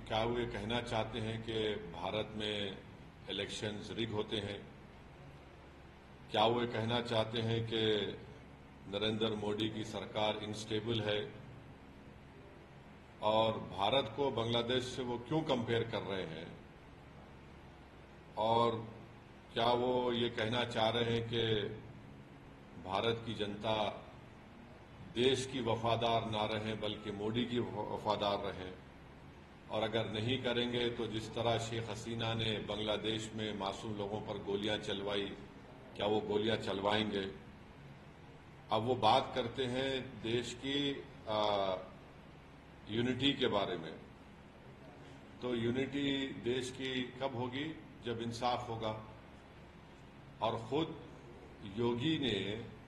क्या वो ये कहना चाहते हैं कि भारत में इलेक्शंस रिग होते हैं? क्या वो ये कहना चाहते हैं कि नरेंद्र मोदी की सरकार इनस्टेबल है? और भारत को बांग्लादेश से वो क्यों कंपेयर कर रहे हैं? और क्या वो ये कहना चाह रहे हैं कि भारत की जनता देश की वफादार ना रहे बल्कि मोदी की वफादार रहे? और अगर नहीं करेंगे तो जिस तरह शेख हसीना ने बांग्लादेश में मासूम लोगों पर गोलियां चलवाई, क्या वो गोलियां चलवाएंगे? अब वो बात करते हैं देश की यूनिटी के बारे में। तो यूनिटी देश की कब होगी? जब इंसाफ होगा। और खुद योगी ने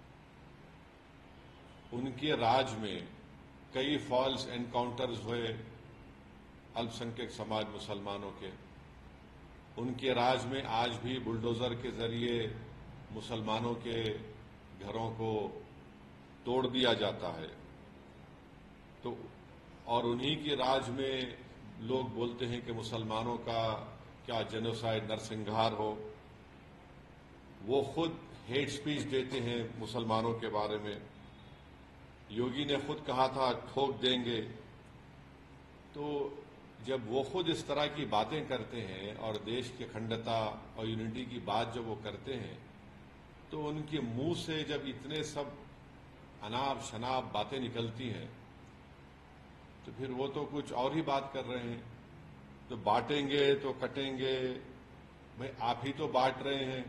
उनके राज में कई फॉल्स एनकाउंटर्स हुए अल्पसंख्यक समाज मुसलमानों के। उनके राज में आज भी बुलडोजर के जरिए मुसलमानों के घरों को तोड़ दिया जाता है। तो और उन्हीं के राज में लोग बोलते हैं कि मुसलमानों का क्या जेनोसाइड नरसंहार हो। वो खुद हेट स्पीच देते हैं मुसलमानों के बारे में। योगी ने खुद कहा था ठोक देंगे। तो जब वो खुद इस तरह की बातें करते हैं और देश की अखंडता और यूनिटी की बात जब वो करते हैं, तो उनके मुंह से जब इतने सब अनाप शनाप बातें निकलती हैं, तो फिर वो तो कुछ और ही बात कर रहे हैं। तो बांटेंगे तो कटेंगे। भाई आप ही तो बांट रहे हैं।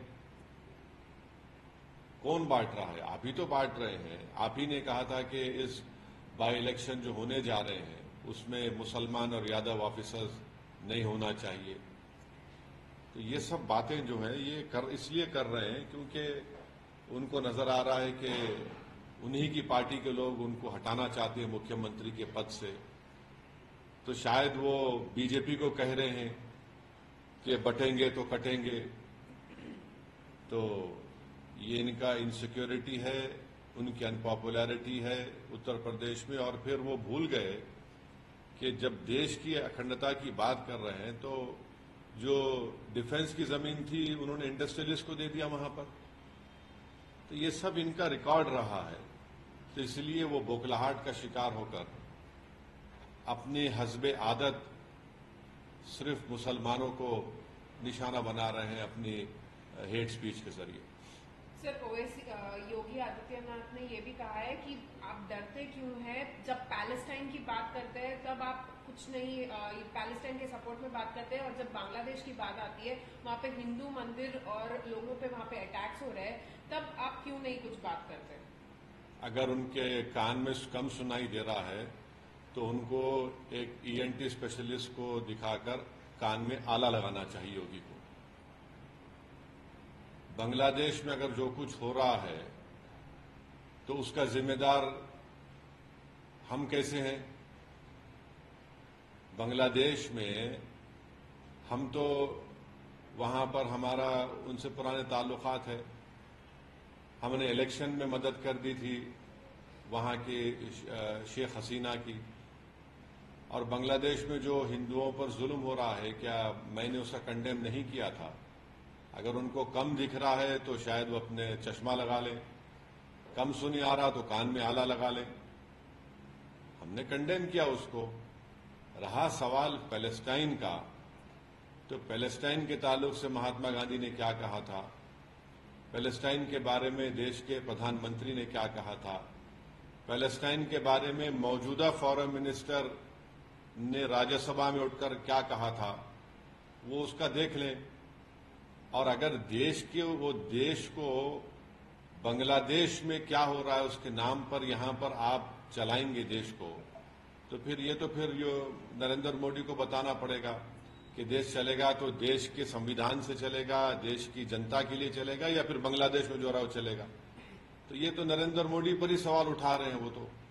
कौन बांट रहा है? आप ही तो बांट रहे हैं। आप ही ने कहा था कि इस बाई इलेक्शन जो होने जा रहे हैं उसमें मुसलमान और यादव ऑफिसर्स नहीं होना चाहिए। तो ये सब बातें जो हैं ये इसलिए कर रहे हैं क्योंकि उनको नजर आ रहा है कि उन्हीं की पार्टी के लोग उनको हटाना चाहते हैं मुख्यमंत्री के पद से। तो शायद वो बीजेपी को कह रहे हैं कि बटेंगे तो कटेंगे। तो ये इनका इनसिक्योरिटी है, उनकी अनपॉपुलैरिटी है उत्तर प्रदेश में। और फिर वो भूल गए कि जब देश की अखंडता की बात कर रहे हैं तो जो डिफेंस की जमीन थी उन्होंने इंडस्ट्रियलिस्ट को दे दिया वहां पर। तो ये सब इनका रिकॉर्ड रहा है। तो इसलिए वो बौखलाहट का शिकार होकर अपने हस्बे आदत सिर्फ मुसलमानों को निशाना बना रहे हैं अपनी हेट स्पीच के जरिए। सर, ओवैसी योगी आदित्यनाथ ने ये भी कहा है कि आप डरते क्यों हैं? जब पैलेस्टाइन की बात करते हैं तब आप कुछ नहीं पैलेस्टाइन के सपोर्ट में बात करते हैं, और जब बांग्लादेश की बात आती है वहां पे हिंदू मंदिर और लोगों पे वहां पे अटैक्स हो रहे हैं, तब आप क्यों नहीं कुछ बात करते? अगर उनके कान में कम सुनाई दे रहा है तो उनको एक ईएनटी स्पेशलिस्ट को दिखाकर कान में आला लगाना चाहिए योगी को। बांग्लादेश में अगर जो कुछ हो रहा है तो उसका जिम्मेदार हम कैसे हैं? बांग्लादेश में हम तो वहां पर हमारा उनसे पुराने ताल्लुकात है। हमने इलेक्शन में मदद कर दी थी वहां की शेख हसीना की। और बांग्लादेश में जो हिंदुओं पर जुल्म हो रहा है, क्या मैंने उसका कंडेम नहीं किया था? अगर उनको कम दिख रहा है तो शायद वो अपने चश्मा लगा लें, कम सुनी आ रहा तो कान में आला लगा लें। हमने कंडेम किया उसको। रहा सवाल पैलेस्टाइन का, तो पैलेस्टाइन के ताल्लुक से महात्मा गांधी ने क्या कहा था? पैलेस्टाइन के बारे में देश के प्रधानमंत्री ने क्या कहा था? पैलेस्टाइन के बारे में मौजूदा फॉरेन मिनिस्टर ने राज्यसभा में उठकर क्या कहा था? वो उसका देख लें। और अगर देश को बांग्लादेश में क्या हो रहा है उसके नाम पर यहां पर आप चलाएंगे देश को, तो फिर नरेंद्र मोदी को बताना पड़ेगा कि देश चलेगा तो देश के संविधान से चलेगा, देश की जनता के लिए चलेगा, या फिर बांग्लादेश में जो रहा वो चलेगा। तो ये तो नरेंद्र मोदी पर ही सवाल उठा रहे हैं वो तो।